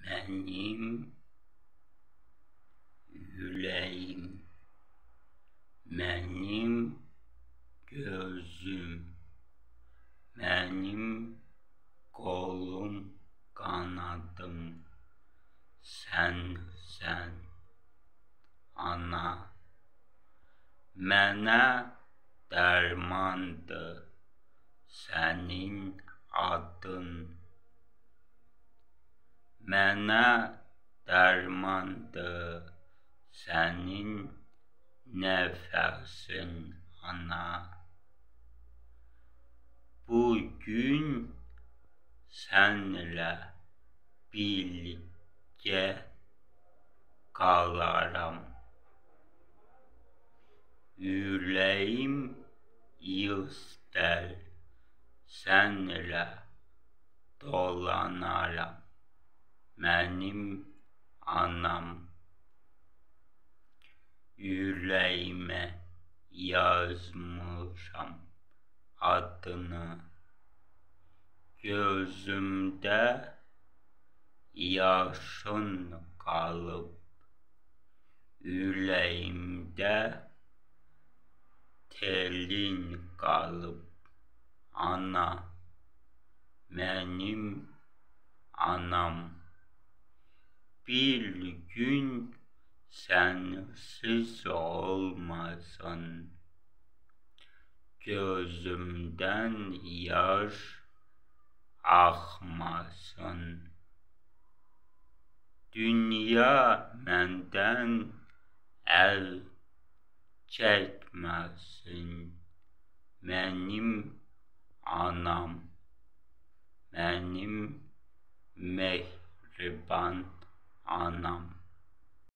Benim yüreğim, benim gözüm, benim kolum, kanadım, sen ana. Mənə dermandı senin adın. Mənə dermandı senin nefesin ana. Bugün senle birlikte kalaram. Yüreğim ister senle dolanaram. Benim anam, yüreğime yazmışam adını. Gözümde yaşın kalıp, yüreğimde telin kalıp. Ana, benim anam. Bir gün sensiz olmasın, gözümden yaş akmasın. Dünya menden el çekmesin, benim anam, benim mehriban anam.